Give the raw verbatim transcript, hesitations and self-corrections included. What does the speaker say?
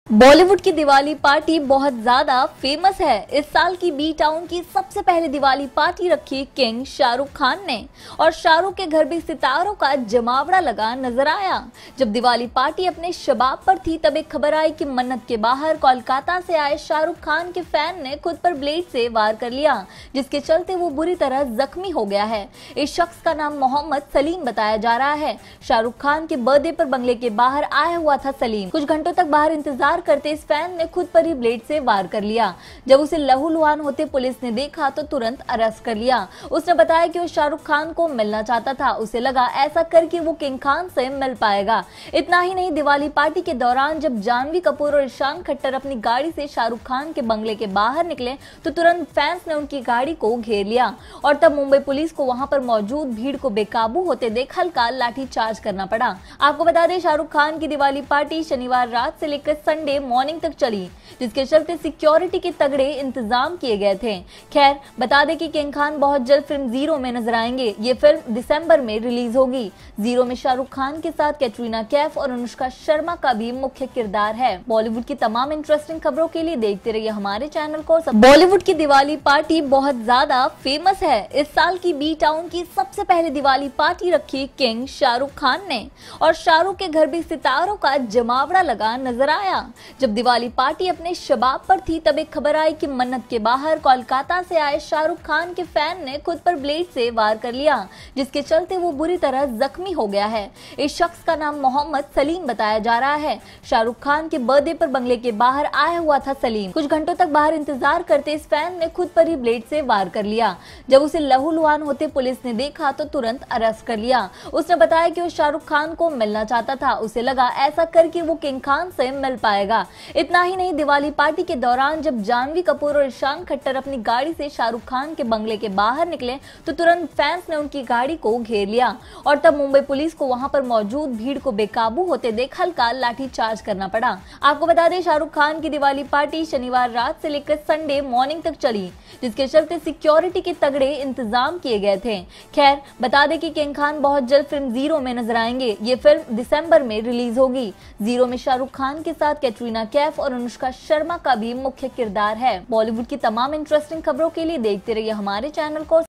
बॉलीवुड की दिवाली पार्टी बहुत ज्यादा फेमस है। इस साल की बी टाउन की सबसे पहले दिवाली पार्टी रखी किंग शाहरुख खान ने और शाहरुख के घर भी सितारों का जमावड़ा लगा नजर आया। जब दिवाली पार्टी अपने शबाब पर थी तब एक खबर आई कि मन्नत के बाहर कोलकाता से आए शाहरुख खान के फैन ने खुद पर ब्लेड से वार कर लिया, जिसके चलते वो बुरी तरह जख्मी हो गया है। इस शख्स का नाम मोहम्मद सलीम बताया जा रहा है। शाहरुख खान के बर्थडे पर बंगले के बाहर आया हुआ था सलीम। कुछ घंटों तक बाहर इंतजार करते इस फैन ने खुद पर ही ब्लेड से वार कर लिया। जब उसे लहूलुहान होते पुलिस ने देखा तो तुरंत अरेस्ट कर लिया। उसने बताया कि वो शाहरुख खान को मिलना चाहता था। उसे लगा ऐसा करके वो किंग खान से मिल पाएगा। इतना ही नहीं, दिवाली पार्टी के दौरान जब जानवी कपूर और ईशान खट्टर अपनी गाड़ी से शाहरुख खान के बंगले के बाहर निकले तो तुरंत फैंस ने उनकी गाड़ी को घेर लिया और तब मुंबई पुलिस को वहां पर मौजूद भीड़ को बेकाबू होते देख हल्का लाठीचार्ज करना पड़ा। आपको बता दें, शाहरुख खान की दिवाली पार्टी शनिवार रात से लेकर संडे मॉर्निंग तक चली, जिसके चलते सिक्योरिटी के तगड़े इंतजाम किए गए थे। खैर, बता दें कि किंग खान बहुत जल्द फिल्म जीरो में नजर आएंगे। ये फिल्म दिसंबर में रिलीज होगी। जीरो में शाहरुख खान के साथ कैटरीना कैफ और अनुष्का शर्मा का भी मुख्य किरदार है। बॉलीवुड की तमाम इंटरेस्टिंग खबरों के लिए देखते रहिए हमारे चैनल को। बॉलीवुड की दिवाली पार्टी बहुत ज्यादा फेमस है। इस साल की बी टाउन की सबसे पहले दिवाली पार्टी रखी किंग शाहरुख खान ने और शाहरुख के घर भी सितारों का जमावड़ा लगा नजर आया। जब दिवाली पार्टी अपने शबाब पर थी तब एक खबर आई कि मन्नत के बाहर कोलकाता से आए शाहरुख खान के फैन ने खुद पर ब्लेड से वार कर लिया, जिसके चलते वो बुरी तरह जख्मी हो गया है। इस शख्स का नाम मोहम्मद सलीम बताया जा रहा है। शाहरुख खान के बर्थडे पर बंगले के बाहर आया हुआ था सलीम। कुछ घंटों तक बाहर इंतजार करते इस फैन ने खुद पर ही ब्लेड से वार कर लिया। जब उसे लहूलुहान होते पुलिस ने देखा तो तुरंत अरेस्ट कर लिया। उसने बताया कि वो शाहरुख खान को मिलना चाहता था। उसे लगा ऐसा करके वो किंग खान से मिल पाएगा। इतना ही नहीं, दिवाली पार्टी के दौरान जब जानवी कपूर और ईशान खट्टर अपनी गाड़ी से शाहरुख खान के बंगले के बाहर निकले तो तुरंत फैंस ने उनकी गाड़ी को घेर लिया और तब मुंबई पुलिस को वहां पर मौजूद भीड़ को बेकाबू होते देख हल्का लाठीचार्ज करना पड़ा। आपको बता दें, शाहरुख खान की दिवाली पार्टी शनिवार रात से लेकर संडे मॉर्निंग तक चली, जिसके चलते सिक्योरिटी के तगड़े इंतजाम किए गए थे। खैर, बता दें कि किंग खान बहुत जल्द फिल्म जीरो में नजर आएंगे। ये फिल्म दिसंबर में रिलीज होगी। जीरो में शाहरुख खान के साथ कैटरीना कैफ और अनुष्का शर्मा का भी मुख्य किरदार है। बॉलीवुड की तमाम इंटरेस्टिंग खबरों के लिए देखते रहिए हमारे चैनल को।